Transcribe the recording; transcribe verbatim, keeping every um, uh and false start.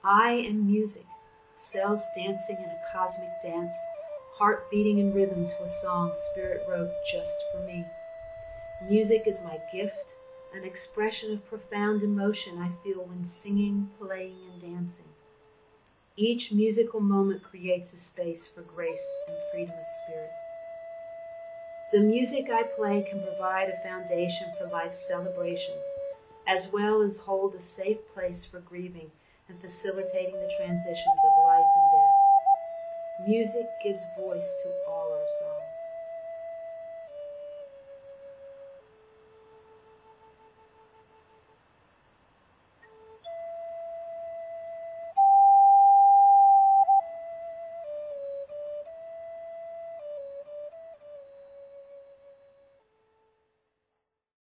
I am music, cells dancing in a cosmic dance, heart beating in rhythm to a song Spirit wrote just for me. Music is my gift, an expression of profound emotion I feel when singing, playing, and dancing. Each musical moment creates a space for grace and freedom of spirit. The music I play can provide a foundation for life's celebrations, as well as hold a safe place for grieving and facilitating the transitions of life and death. Music gives voice to